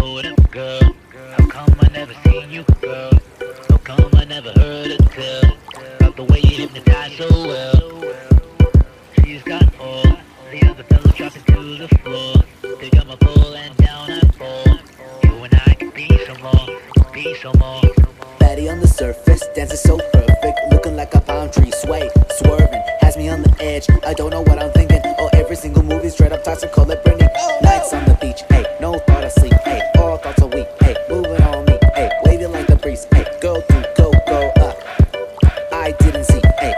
Hold up, girl. How come I never seen you, girl? How come I never heard a tell about the way you hypnotize so well? She's got all the other fellas dropping to the floor. They got my pull and down I fall. You and I could be some more, be some more. Fatty on the surface, dancing so perfect, looking like a palm tree sway, swerving, has me on the edge. I don't know what I'm thinking. Oh, every single movie straight up toxic, call it Britney. Nights on the beach, hey, no thought of sleep, hey, all thoughts are weak, hey, moving on me, hey, waving like the priest, hey, go to go I didn't see, hey.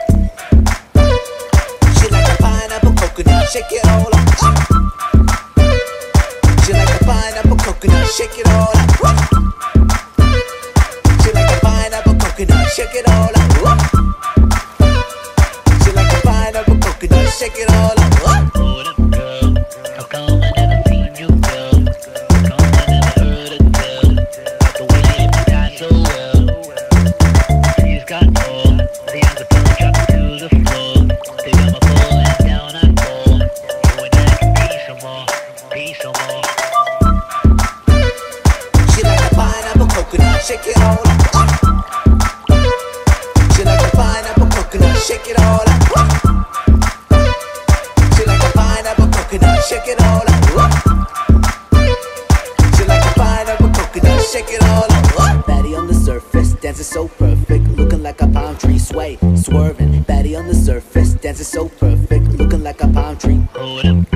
She like a pineapple coconut, shake it all up. She like a pineapple coconut, shake it all up. She like a pineapple coconut, shake it all up. She like a pineapple coconut, shake it all up. Hold up, girl. How come I never seen you, girl? How come I never heard a tell about the way you hypnotize so well? She's got all the other fellas dropping to the floor. They got my pull and down I fall. You and I can be some more, be some more. She like a pineapple coconut, shake it all up. She like a pineapple coconut, shake it all up. She like a pineapple coconut, shake it all up. She like a pineapple coconut, shake it all up. Fatty on the surface, dancing so perfect, looking like a palm tree sway, swerving. Fatty on the surface, dancing so perfect, looking like a palm tree. Hold up,